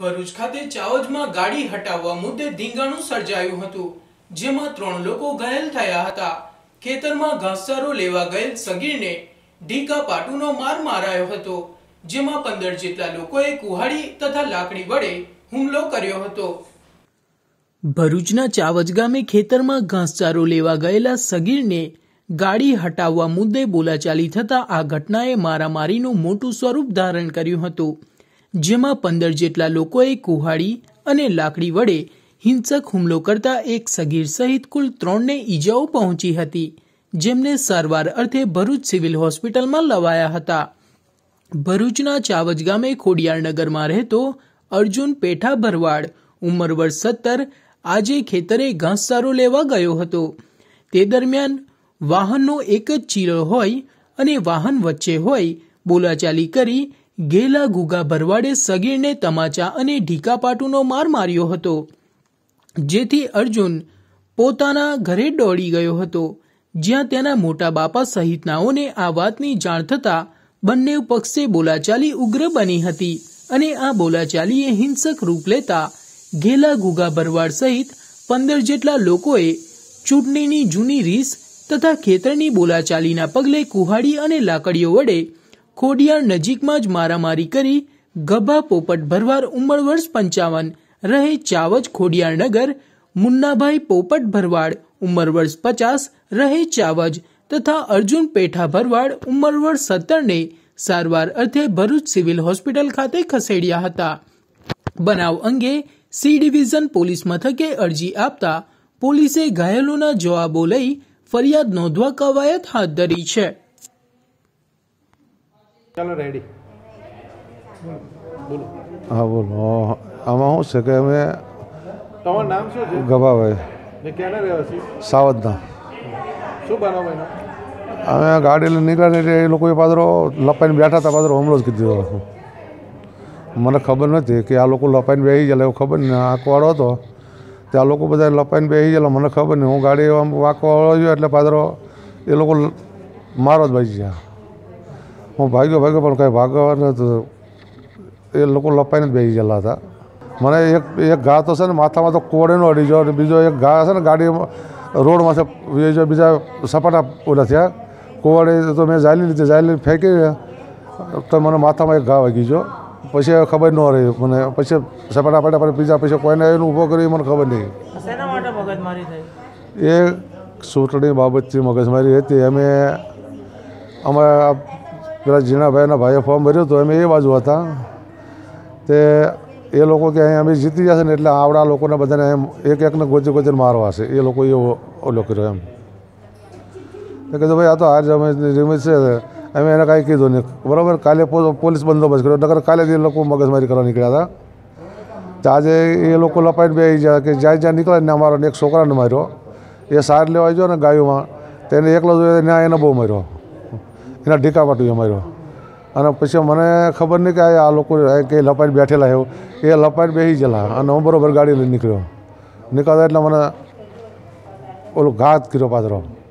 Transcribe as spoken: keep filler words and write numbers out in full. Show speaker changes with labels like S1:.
S1: ભરૂચ ખાતે ચાવજમાં ગાડી હટાવવા મુદ્દે ધીંગાણું સર્જાયું હતું, જેમાં ત્રણ લોકો ઘાયલ થયા હતા। ખેતરમાં ઘાસચારો લેવા ગયેલ સગીરને ઢીકા પાટુનો માર મારાયો હતો, જેમાં પંદર જેટલા લોકોએ કુહાડી તથા લાકડી વડે હુમલો કર્યો હતો। ભરૂચના ચાવજ ગામે ખેતરમાં ઘાસચારો લેવા ગયેલા સગીરને ગાડી હટાવવા મુદ્દે બોલાચાલી થતા આ ઘટનાએ મારામારીનું મોટું સ્વરૂપ ધારણ કર્યું હતું, જેમાં પંદર જેટલા લોકોએ કુહાડી અને લાકડી વડે હિંસક હુમલો કરતા એક સગીર સહિત કુલ ત્રણને ઈજાઓ પહોંચી હતી, જેમને સારવાર અર્થે ભરૂચ સિવિલ હોસ્પિટલમાં લવાયા હતા। ભરૂચના ચાવજ ગામે ખોડિયારનગરમાં રહેતો અર્જુન પેઠા ભરવાડ ઉંમર વર્ષ સત્તર આજે ખેતરે ઘાસચારો લેવા ગયો હતો। તે દરમિયાન વાહનનો એક જ ચીલો હોય અને વાહન વચ્ચે હોય બોલાચાલી કરી ગેલા ગુગા ભરવાડે સગીરને તમાચા અને ઢીકાપાટુનો માર માર્યો હતો, જેથી અર્જુન પોતાના ઘરે દોડી ગયો હતો, જ્યાં તેના મોટા બાપા સહિતનાઓને આ વાતની જાણ થતા બંને પક્ષે બોલાચાલી ઉગ્ર બની હતી અને આ બોલાચાલીએ હિંસક રૂપ લેતા ગેલા ગુગા ભરવાડ સહિત પંદર જેટલા લોકોએ ચૂંટણીની જૂની રીસ તથા ખેતરની બોલાચાલીના પગલે કુહાડી અને લાકડીઓ વડે ખોડિયાર નજીકમાં જ મારામારી કરી ગભા પોપટ ભરવાડ ઉંમર વર્ષ પંચાવન રહે ચાવજ ખોડિયારનગર, મુન્નાભાઈ પોપટ ભરવાડ ઉંમર વર્ષ પચાસ રહે ચાવજ તથા અર્જુન પેઠા ભરવાડ ઉંમર વર્ષ સત્તરને સારવાર અર્થે ભરૂચ સિવિલ હોસ્પિટલ ખાતે ખસેડ્યા હતા। બનાવ અંગે સી ડિવિઝન પોલીસ મથકે અરજી આપતા પોલીસે ઘાયલોના જવાબો લઈ ફરિયાદ નોંધવા કવાયત હાથ ધરી છે।
S2: चलो रेडी बोलो।
S3: हाँ बोलो आमा हूँ से के मैं
S2: તમારું નામ શું છે?
S3: ગભાભાઈ
S2: ને ક્યાંના રહેવાસી?
S3: સાવદના।
S2: શું બનાવ બન્યો?
S3: અમે ગાડી લઈને નીકળ્યા એટલે એ લોકોએ પાદરો લપાઈને બેઠા હતા, પાદરો હુમલો જ કીધો હતો। મને ખબર નથી કે આ લોકો લપાઈને બેસી ગયેલા, એવું ખબર નહીં। આંકવાળો હતો તે આ લોકો બધા લપાઈને બેસી ગયેલા, મને ખબર નહીં। હું ગાડી આમ વાંકવાળો ગયો એટલે પાદરો એ લોકો મારો જ ભાઈ ગયા। હું ભાગ્યો ભાગ્યો પણ કાંઈ ભાગવા નહોતું, એ લોકો લપાઈને જ બેસી ગયેલા હતા। મને એક એક ઘા તો છે ને માથામાં તો કોળેનો અડી ગયો, અને બીજો એક ઘા છે ને ગાડી રોડમાંથી વેચો, બીજા સપાટા ઓલા થયા કોળે તો મેં જાલી લીધી, જાલી ફેંકી તો મને માથામાં એક ઘા વાગી ગયો। પછી ખબર ન રહી મને, પછી સપાટા પાટા પર બીજા પછી કોઈને એનું ઊભો કર્યો મને ખબર નહીં।
S1: શેના માટે મગજમારી થઈ?
S3: એ ચૂંટણી બાબતથી મગજમારી હતી। અમે અમારા પેલા જીણાભાઈના ભાઈએ ફોર્મ ભર્યું હતું, અમે એ બાજુ હતા, તે એ લોકો કે અહીં અમે જીતી જશે ને એટલે આવડા લોકોને બધાને એમ એક એકને ગોચી ગોચીને મારવા છે, એ લોકો એવો ઓલો કર્યો એમ। તો કીધું ભાઈ આ તો હાર અમે રિમિત છે, અમે એને કાંઈ કીધું નહીં, બરાબર। કાલે પોલીસ બંદોબસ્ત કર્યો, નકર કાલે એ લોકો મગજમારી કરવા નીકળ્યા હતા। તો આજે એ લોકો લપાઈને બે ગયા કે જ્યાં જ્યાં નીકળે ને અમારો એક છોકરાને માર્યો, એ સાર લેવા ગયો ને ગાયોમાં, તેને એકલો જોયો ત્યાં એને બહુ માર્યો, એના ઢીકા પાટુએ માર્યો। અને પછી મને ખબર નહીં કે આ લોકો કંઈ લપાઈને બેઠેલા એવું, એ લપાઈને બેસી ગયેલા અને હું બરાબર ગાડી લઈને નીકળ્યો। નીકળતા એટલે મને ઓલું ઘાત કર્યો પાદરો।